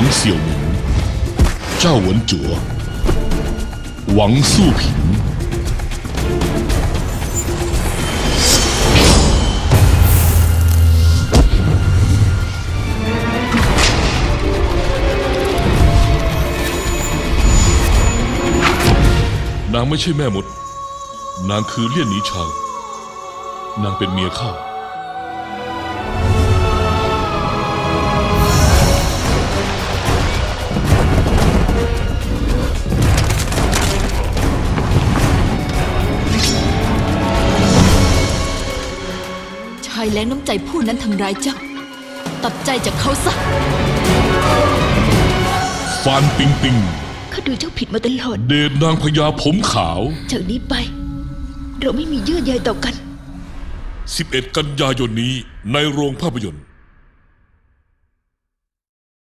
เสี่ยวหมิงเจ้าหวนจั่วหวังสู้ผิงนางไม่ใช่แม่มดนางคือเลี่ยนหนีชางนางเป็นเมียข้าชายแล้งน้ำใจผู้นั้นทำร้ายเจ้าตัดใจจากเขาซะฟานปิงปิงข้าดูเจ้าผิดมาตลอดเดชนางพญาผมขาวจากนี้ไปเราไม่มีเยื่อใยต่อกัน 11 กันยายนนี้ในโรงภาพยนตร์